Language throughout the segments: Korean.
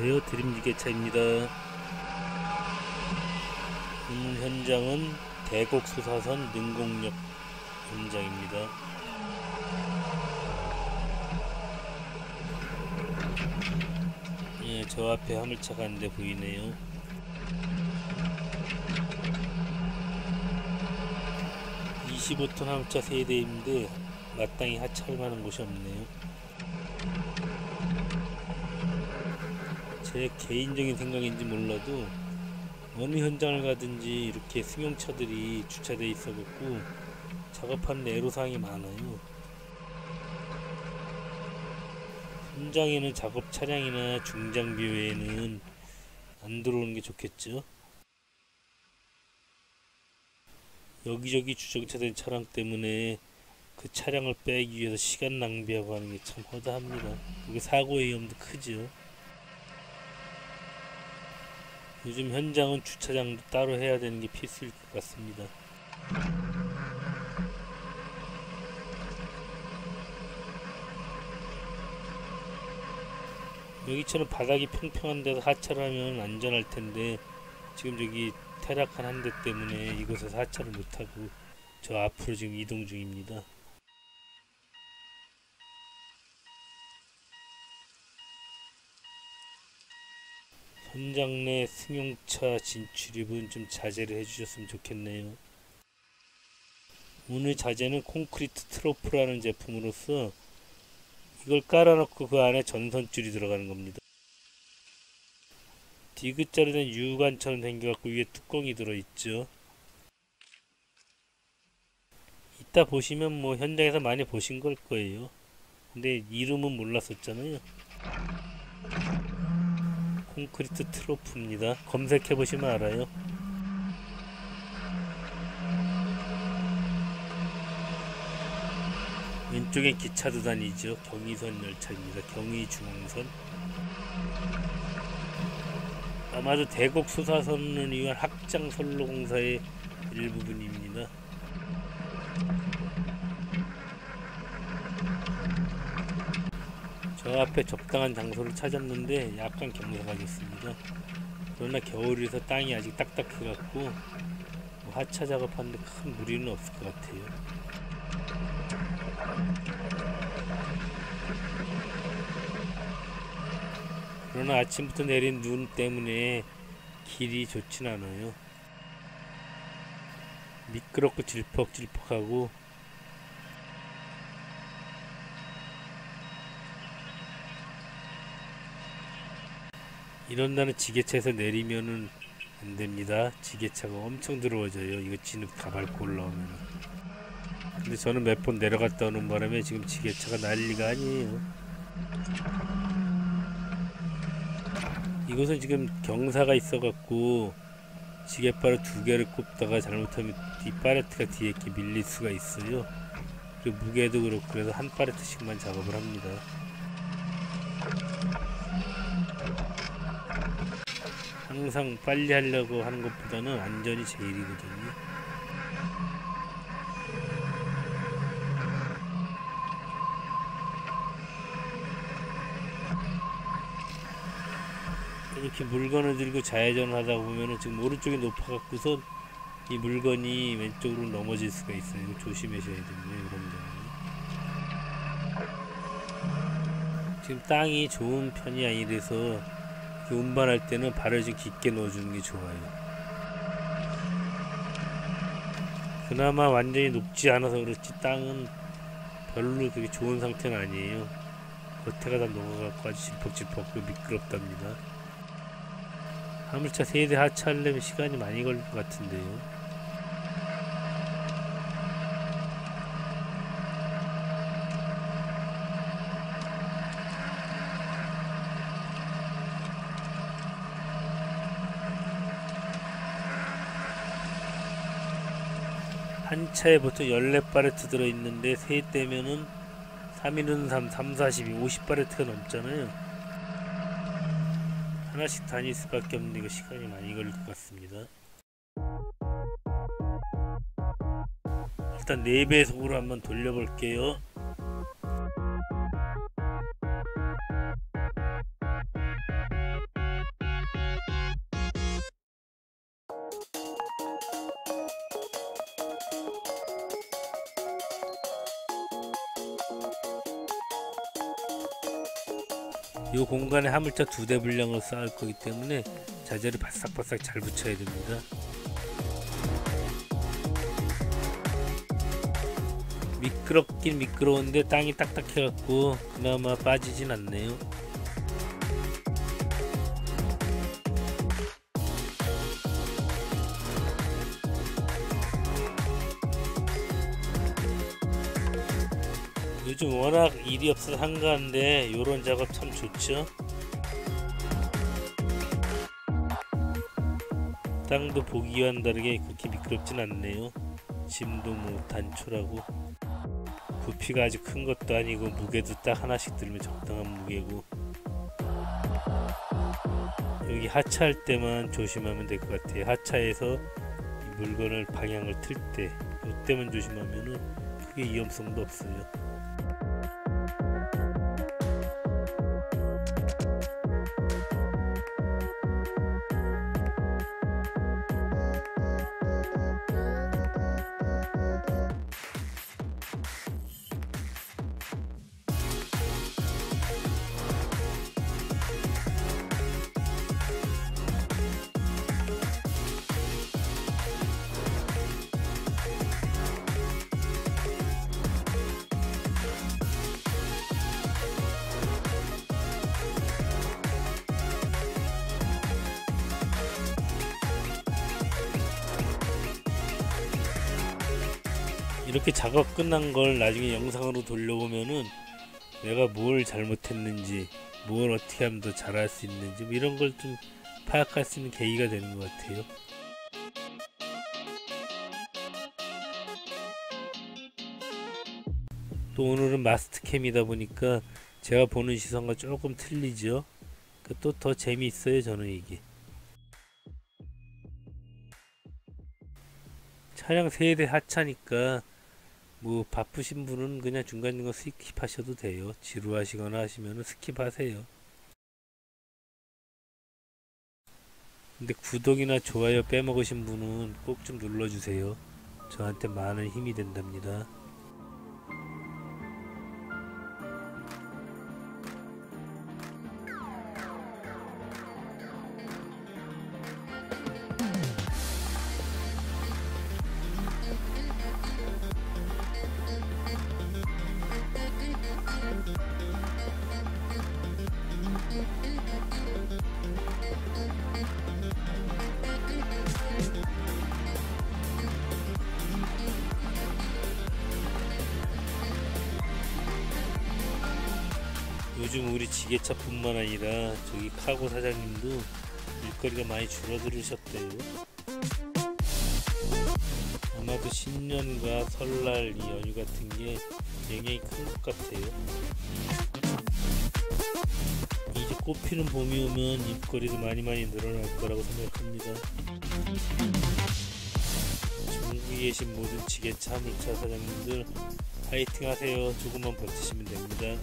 안녕하세요, 드림지게차입니다. 오늘 현장은 대곡 소사선 능곡역 현장입니다. 예, 저 앞에 화물차가 한 대 보이네요. 25톤 화물차 3대인데 마땅히 하차할 만한 곳이 없네요. 제 개인적인 생각인지 몰라도 어느 현장을 가든지 이렇게 승용차들이 주차되어 있어갖고 작업하는 애로사항이 많아요. 현장에는 작업 차량이나 중장비 외에는 안 들어오는 게 좋겠죠. 여기저기 주정차된 차량 때문에 그 차량을 빼기 위해서 시간 낭비하고 하는 게 참 허다합니다. 그게 사고의 위험도 크죠. 요즘 현장은 주차장도 따로 해야 되는 게 필수일 것 같습니다. 여기처럼 바닥이 평평한 데서 하차를 하면 안전할 텐데 지금 저기 테라칸 한 대 때문에 이곳에서 하차를 못하고 저 앞으로 지금 이동 중입니다. 현장 내 승용차 진출입은 좀 자제를 해주셨으면 좋겠네요. 오늘 자재는 콘크리트 트로프라는 제품으로서 이걸 깔아놓고 그 안에 전선줄이 들어가는 겁니다. 디귿자로 된 유관처럼 생겨갖고 위에 뚜껑이 들어있죠. 이따 보시면 뭐 현장에서 많이 보신 걸 거예요. 근데 이름은 몰랐었잖아요. 콘크리트 트로프입니다. 검색해보시면 알아요. 왼쪽에 기차도 다니죠. 경의선 열차입니다. 경의중앙선. 아마도 대곡 소사선을 위한 확장선로공사의 일부분입니다. 저 앞에 적당한 장소를 찾았는데 약간 경사가겠습니다. 그러나 겨울이라서 땅이 아직 딱딱해갖고 하차 작업하는데 큰 무리는 없을 것 같아요. 그러나 아침부터 내린 눈 때문에 길이 좋진 않아요. 미끄럽고 질퍽질퍽하고 이런다는 지게차에서 내리면은 안됩니다. 지게차가 엄청 더러워져요. 이거 진흙 다 밟고 올라오면. 근데 저는 몇 번 내려갔다 오는 바람에 지금 지게차가 난리가 아니에요. 이곳은 지금 경사가 있어갖고 지게발을 2개를 꼽다가 잘못하면 뒷파레트가 뒤에 이렇게 밀릴 수가 있어요. 그리고 무게도 그렇고 그래서 한 파레트씩만 작업을 합니다. 항상 빨리 하려고 하는 것보다는 안전이 제일이거든요. 이렇게 물건을 들고 좌회전을 하다 보면은 지금 오른쪽이 높아갖고서 이 물건이 왼쪽으로 넘어질 수가 있어요. 이거 조심하셔야 됩니다. 이런 경우. 지금 땅이 좋은 편이 아니라서 운반할 때는 발을 좀 깊게 넣어주는 게 좋아요. 그나마 완전히 높지 않아서 그렇지 땅은 별로 그렇게 좋은 상태는 아니에요. 겉에가 다 녹아갖고 아주 질퍽질퍽고 미끄럽답니다. 화물차 3대 하차하려면 시간이 많이 걸릴 것 같은데요. 한 차에 보통 14파레트 들어있는데 3대면은 3일은 3, 3, 40이 50파레트가 넘잖아요. 하나씩 다닐 수밖에 없는데 이거 시간이 많이 걸릴 것 같습니다. 일단 4배속으로 한번 돌려볼게요. 이 공간에 화물차 2대 분량으로 쌓을 거기 때문에 자재를 바싹바싹 잘 붙여야 됩니다. 미끄럽긴 미끄러운데 땅이 딱딱해 갖고 그나마 빠지진 않네요. 요즘 워낙 일이 없어서 한가한데 요런 작업 참 좋죠. 땅도 보기와는 다르게 그렇게 미끄럽진 않네요. 짐도 뭐 단촐하고 부피가 아주 큰 것도 아니고 무게도 딱 하나씩 들면 적당한 무게고. 여기 하차할 때만 조심하면 될 것 같아요. 하차해서 이 물건을 방향을 틀 때 이때만 조심하면은 크게 위험성도 없어요. 이렇게 작업 끝난 걸 나중에 영상으로 돌려보면은 내가 뭘 잘못했는지, 뭘 어떻게 하면 더 잘할 수 있는지 뭐 이런 걸 좀 파악할 수 있는 계기가 되는 것 같아요. 또 오늘은 마스터캠이다 보니까 제가 보는 시선과 조금 틀리죠. 또 더 재미있어요, 저는 이게. 차량 세대 하차니까 뭐 바쁘신 분은 그냥 중간중간 스킵하셔도 돼요. 지루하시거나 하시면 스킵하세요. 근데 구독이나 좋아요 빼먹으신 분은 꼭 좀 눌러주세요. 저한테 많은 힘이 된답니다. 요즘 우리 지게차뿐만 아니라 저기 카고 사장님도 일거리가 많이 줄어들으셨대요. 아마도 신년과 설날 이 연휴 같은 게 영향이 큰 것 같아요. 이제 꽃피는 봄이 오면 일거리도 많이 늘어날 거라고 생각합니다. 중국에 계신 모든 지게차, 화물차 사장님들 파이팅 하세요. 조금만 버티시면 됩니다.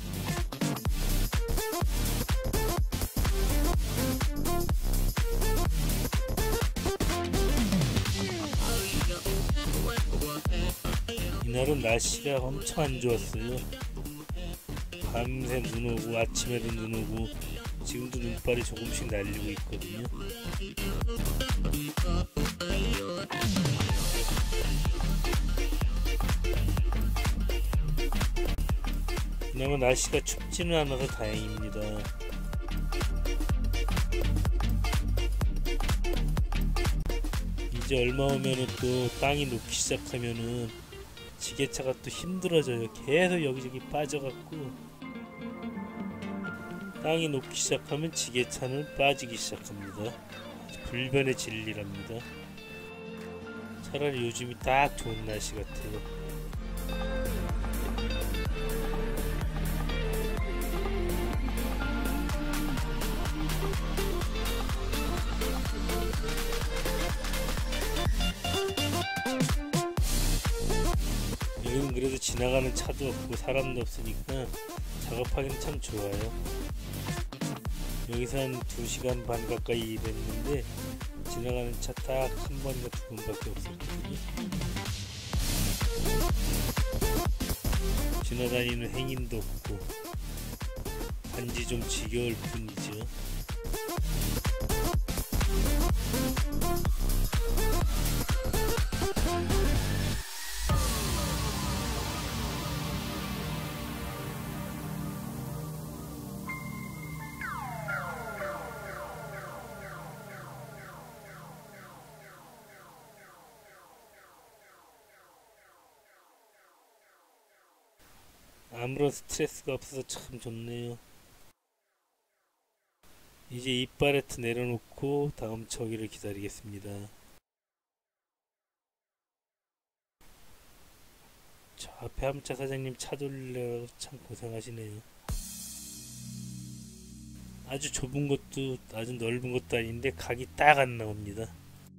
이날은 날씨가 엄청 안 좋았어요. 밤새 눈 오고 아침에도 눈 오고 지금도 눈발이 조금씩 날리고 있거든요. 그나마 날씨가 춥지는 않아서 다행입니다. 이제 얼마 오면은 또 땅이 녹기 시작하면은 지게차가 또 힘들어져요. 계속 여기저기 빠져갖고 땅이 녹기 시작하면 지게차는 빠지기 시작합니다. 불변의 진리랍니다. 차라리 요즘이 딱 좋은 날씨 같아요. 여기는 그래도 지나가는 차도 없고 사람도 없으니까 작업하기는 참 좋아요. 여기서 한 2시간 반 가까이 일했는데 지나가는 차 딱 한 번이나 2번밖에 없었거든요. 지나다니는 행인도 없고 단지 좀 지겨울 뿐이죠. 아무런 스트레스가 없어서 참 좋네요. 이제 이 팔레트 내려놓고 다음 처기를 기다리겠습니다. 저 앞에 함차 사장님 차 돌리려고 참 고생하시네요. 아주 좁은 것도 아주 넓은 것도 아닌데 각이 딱 안 나옵니다.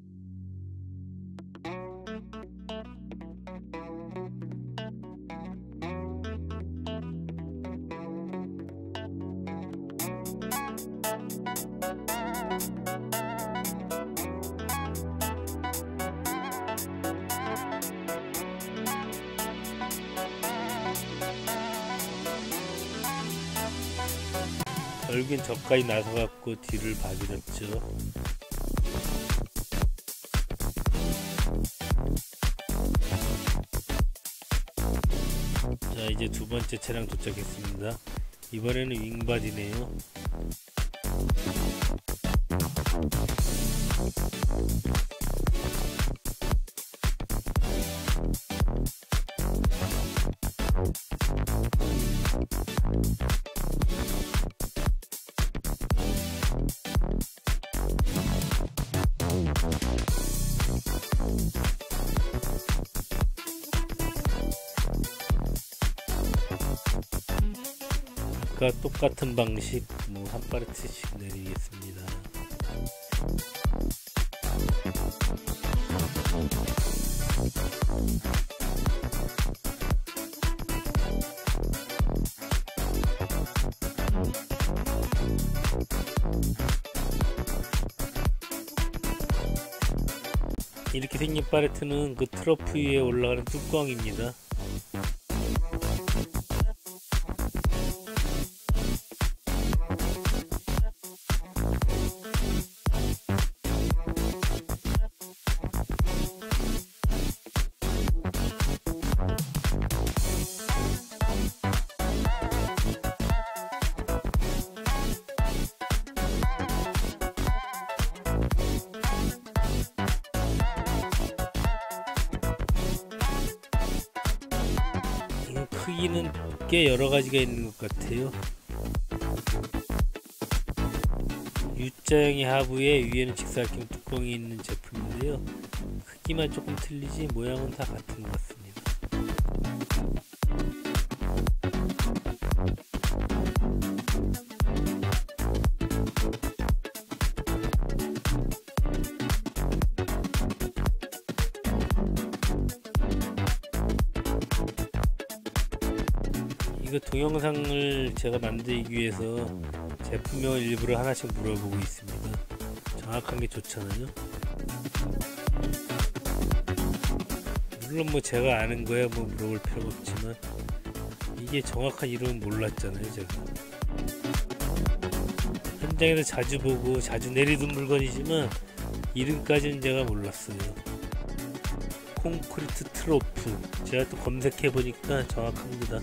결국엔 저까지 나서갖고 뒤를 봐버렸죠. 자, 이제 두 번째 차량 도착했습니다. 이번에는 윙바디네요. 아까 똑같은 방식 한 파레트씩 내리겠습니다. 이렇게 생긴 팔레트는 그 트러프 위에 올라가는 뚜껑입니다. 크기는 꽤 여러가지가 있는 것 같아요. U자형의 하부에 위에는 직사각형 뚜껑이 있는 제품인데요. 크기만 조금 틀리지 모양은 다 같은 것 같습니다. 이거 동영상을 제가 만들기 위해서 제품명을 일부러 하나씩 물어보고 있습니다. 정확한 게 좋잖아요. 물론 제가 아는 거야 물어볼 필요가 없지만 이게 정확한 이름은 몰랐잖아요. 제가 현장에서 자주 보고 자주 내리던 물건이지만 이름까지는 제가 몰랐어요. 콘크리트 트로프, 제가 또 검색해 보니까 정확합니다.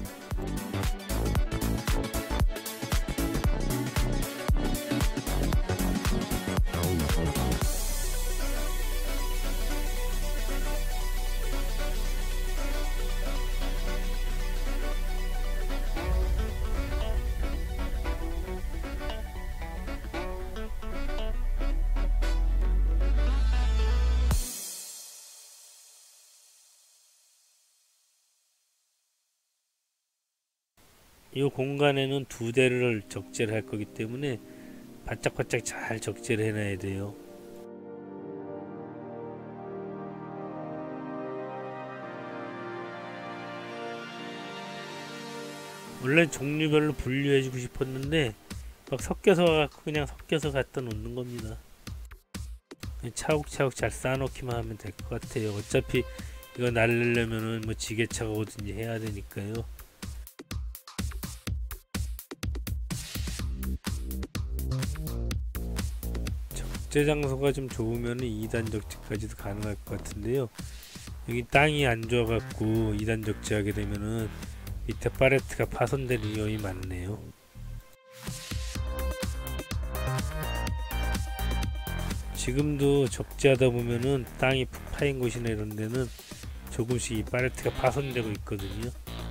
이 공간에는 두 대를 적재를 할 거기 때문에 바짝바짝 잘 적재를 해놔야 돼요. 원래 종류별로 분류해주고 싶었는데 막 섞여서 갖고 그냥 섞여서 갖다 놓는 겁니다. 차곡차곡 잘 쌓아놓기만 하면 될 것 같아요. 어차피 이거 날리려면은 지게차가 오든지 해야 되니까요. 적재 장소가 좀 좋으면 2단 적재까지도 가능할 것 같은데요. 여기 땅이 안 좋아갖고 2단 적재하게 되면은 밑에 팔레트가 파손될 위험이 많네요. 지금도 적재하다 보면은 땅이 푹 파인 곳이나 이런 데는 조금씩 이 팔레트가 파손되고 있거든요.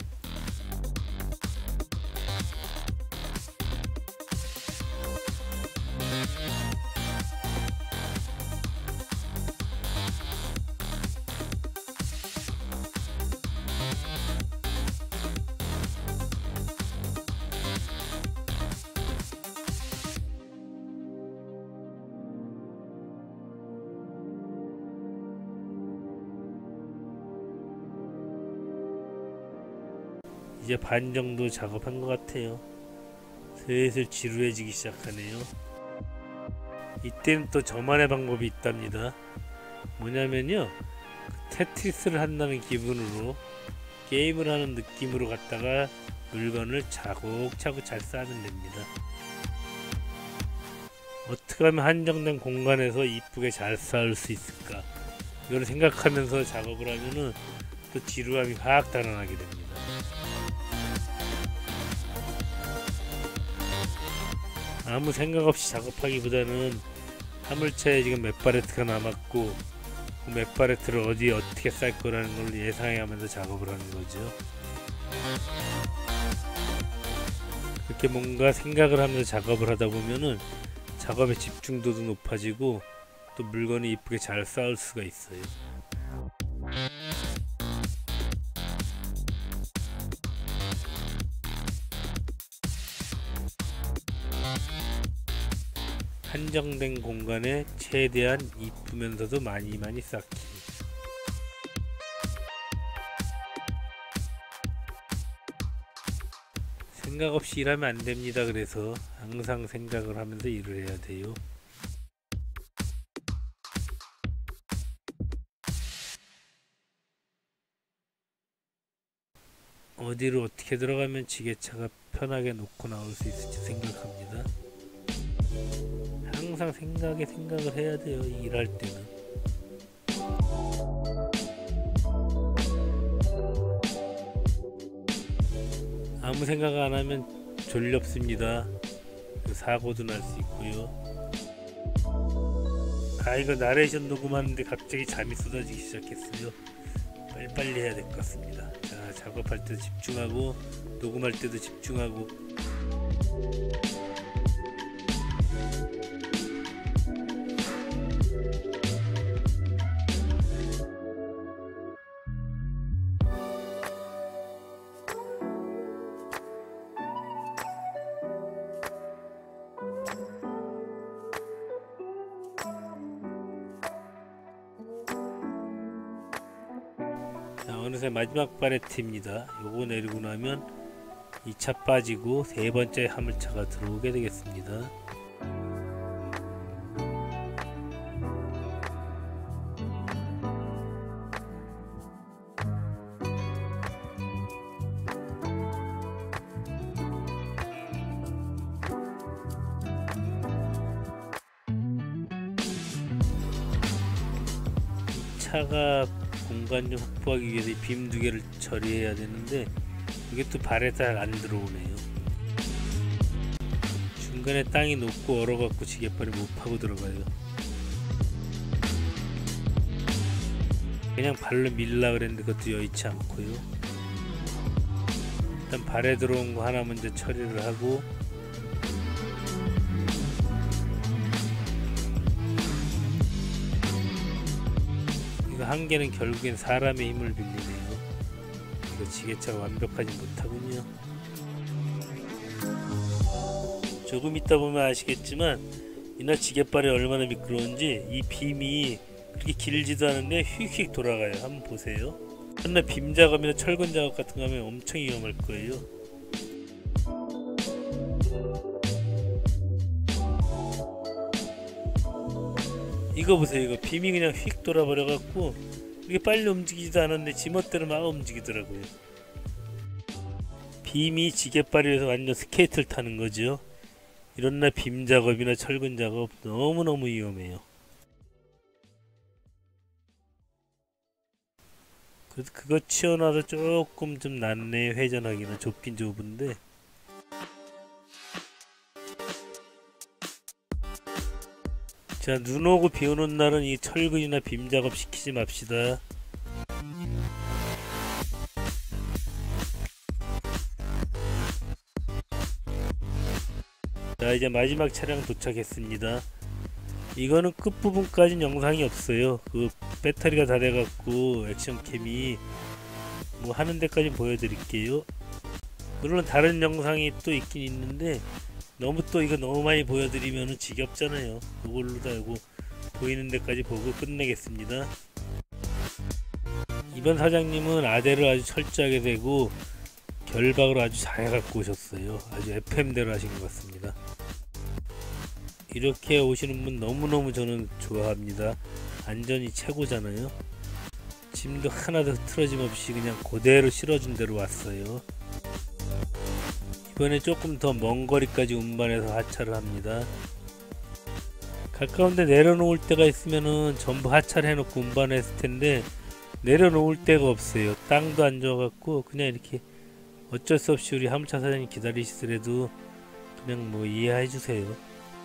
이제 반 정도 작업한 것 같아요. 슬슬 지루해지기 시작하네요. 이때는 또 저만의 방법이 있답니다. 뭐냐면요, 테트리스를 한다는 기분으로 게임을 하는 느낌으로 갖다가 물건을 차곡차곡 잘 쌓으면 됩니다. 어떻게 하면 한정된 공간에서 이쁘게 잘 쌓을 수 있을까, 이걸 생각하면서 작업을 하면은 또 지루함이 확 달아나게 됩니다. 아무 생각 없이 작업하기보다는 화물차에 지금 몇 팔레트가 남았고 그 몇 팔레트를 어디에 어떻게 쌀 거라는 걸 예상해가면서 작업을 하는 거죠. 그렇게 뭔가 생각을 하면서 작업을 하다 보면은 작업의 집중도도 높아지고 또 물건이 이쁘게 잘 쌓을 수가 있어요. 한정된 공간에 최대한 이쁘면서도 많이 쌓기. 생각 없이 일하면 안 됩니다. 그래서 항상 생각을 하면서 일을 해야 돼요. 어디로 어떻게 들어가면 지게차가 편하게 놓고 나올 수 있을지 생각합니다. 항상 생각을 해야 돼요. 일할 때는. 아무 생각 안 하면 졸렵습니다. 사고도 날 수 있고요. 이거 나레이션 녹음하는데 갑자기 잠이 쏟아지기 시작했어요. 빨리빨리 해야 될 것 같습니다. 자, 작업할 때도 집중하고 녹음할 때도 집중하고. 자, 어느새 마지막 팔레트입니다. 요거 내리고 나면 2차 빠지고 세 번째 화물차가 들어오게 되겠습니다. 차가 공간 좀 확보하기 위해서 빔 두 개를 처리해야 되는데 이게 또 발에 잘 안 들어오네요. 중간에 땅이 높고 얼어갖고 지게발이 못 파고 들어가요. 그냥 발로 밀라 그랬는데 그것도 여의치 않고요. 일단 발에 들어온 거 하나 먼저 처리를 하고, 한 개는 결국엔 사람의 힘을 빌리네요. 이거 지게차가 완벽하지 못하군요. 조금 있다 보면 아시겠지만 이날 지게발이 얼마나 미끄러운지 이 빔이 그렇게 길지도 않은데 휙휙 돌아가요. 한번 보세요. 맨날 빔 작업이나 철근 작업 같은 거 하면 엄청 위험할 거예요. 이거 보세요. 이거 빔이 그냥 휙 돌아버려 갖고 이게 빨리 움직이지도 않았는데 지멋대로 막 움직이더라고요. 빔이 지게발이라서 완전 스케이트를 타는 거죠. 이런 날 빔 작업이나 철근 작업 너무너무 위험해요. 그래서 그거 치워놔도 조금 좀 낫네. 회전하기는 좁긴 좁은데. 자, 눈 오고 비 오는 날은 이 철근이나 빔 작업 시키지 맙시다. 자, 이제 마지막 차량 도착했습니다. 이거는 끝부분까지는 영상이 없어요. 그 배터리가 다 돼갖고 액션캠이 뭐 하는 데까지 보여드릴게요. 물론 다른 영상이 또 있긴 있는데 너무 또 이거 너무 많이 보여드리면 지겹잖아요. 이걸로 다 이거 보이는 데까지 보고 끝내겠습니다. 이번 사장님은 아대를 아주 철저하게 대고 결박을 아주 잘 갖고 오셨어요. 아주 FM대로 하신 것 같습니다. 이렇게 오시는 분 너무너무 저는 좋아합니다. 안전이 최고잖아요. 짐도 하나도 틀어짐 없이 그냥 그대로 실어준 대로 왔어요. 이번에 조금 더 먼 거리까지 운반해서 하차를 합니다. 가까운데 내려놓을 때가 있으면은 전부 하차를 해놓고 운반했을 텐데 내려놓을 데가 없어요. 땅도 안 좋아갖고 그냥 이렇게 어쩔 수 없이 우리 화물차 사장님 기다리시더라도 그냥 뭐 이해해 주세요.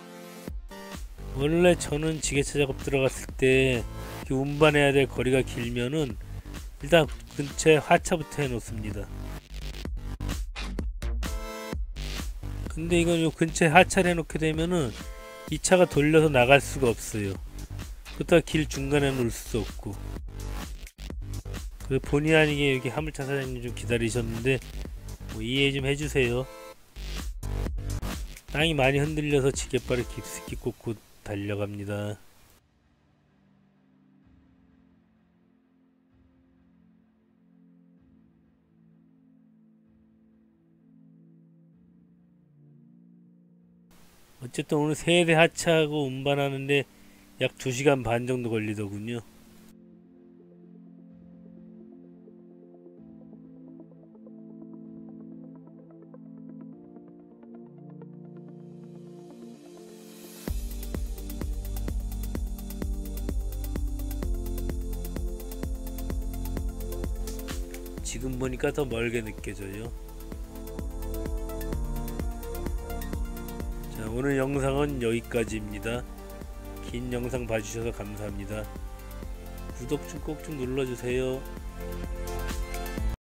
원래 저는 지게차 작업 들어갔을 때 운반해야 될 거리가 길면은 일단 근처에 하차부터 해 놓습니다. 근데 이건 요 근처에 하차를 해 놓게 되면은 이 차가 돌려서 나갈 수가 없어요. 그렇다가 길 중간에 놓을 수도 없고. 그래서 본의 아니게 여기 화물차 사장님 좀 기다리셨는데 뭐 이해 좀 해주세요. 땅이 많이 흔들려서 지게발을 깊숙이 꽂고 달려갑니다. 어쨌든 오늘 3대 하차하고 운반하는데 약 2시간 반 정도 걸리더군요. 지금 보니까 더 멀게 느껴져요. 자, 오늘 영상은 여기까지입니다. 긴 영상 봐주셔서 감사합니다. 구독 좀 꼭 좀 눌러주세요.